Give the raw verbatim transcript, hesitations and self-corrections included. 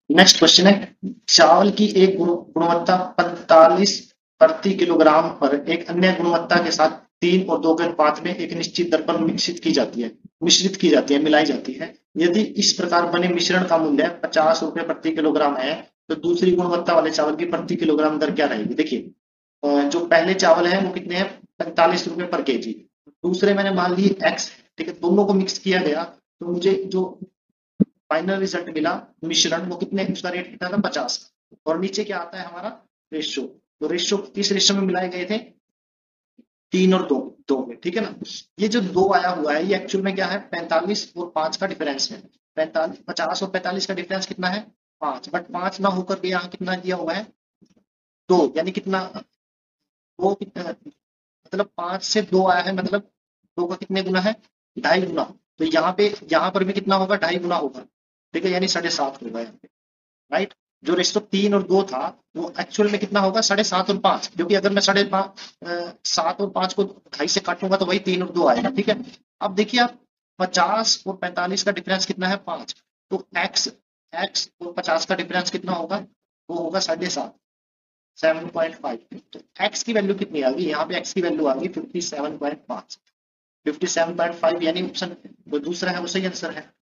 Next question है, चावल की एक गुण- गुणवत्ता पैंतालीस प्रति किलोग्राम पर एक अन्य गुणवत्ता के साथ तीन और दो के अनुपात में एक निश्चित दर पर मिश्रित की जाती है मिश्रित की जाती है मिलाई जाती है। यदि इस प्रकार बने मिश्रण का मूल्य पचास रुपए प्रति किलोग्राम है, तो दूसरी गुणवत्ता वाले चावल की प्रति किलोग्राम दर क्या रहेगी? देखिए, अ, जो पहले चावल है वो कितने हैं, पैंतालीस रुपए पर केजी। दूसरे मैंने मान ली एक्स, ठीक है, दोनों को मिक्स किया गया तो मुझे जो फाइनल रिजल्ट मिला मिश्रण, वो कितने, उसका रेट कितना था, पचास। और नीचे क्या आता है हमारा, रेशो। तो रेशो किस रेशो में मिलाए गए थे, तीन और दो दो में, ठीक है ना। ये जो दो आया हुआ है ये एक्चुअल में क्या है, पैंतालीस और पांच का डिफरेंस है। पैंतालीस, पचास और पैंतालीस का डिफरेंस कितना है, पांच। बट पांच ना होकर के यहाँ कितना दिया हुआ है, दो, यानी कितना, दो कितना, मतलब पांच से दो आया है, मतलब दो का कितने गुना है, ढाई गुना। तो यहाँ पे, यहाँ पर भी कितना होगा, ढाई गुना होगा, ठीक है, यानी साढ़े सात होगा यहाँ पे, राइट। जो रेशो तीन और दो था वो एक्चुअल में कितना होगा, साढ़े सात और पांच, क्योंकि अगर मैं साढ़े पाँच सात और पांच को ढाई से काटूंगा तो वही तीन और दो आएगा, ठीक है। अब देखिए आप, पचास और पैंतालीस का डिफरेंस कितना है, पांच। तो एक्स एक्स और पचास का डिफरेंस कितना होगा, वो होगा साढ़े सात, सेवन पॉइंट फाइव। तो एक्स की वैल्यू कितनी आ गई, यहाँ पे एक्स की वैल्यू आ गई fifty seven point five. Fifty seven point five, यानी ऑप्शन जो दूसरा है वो सही आंसर है।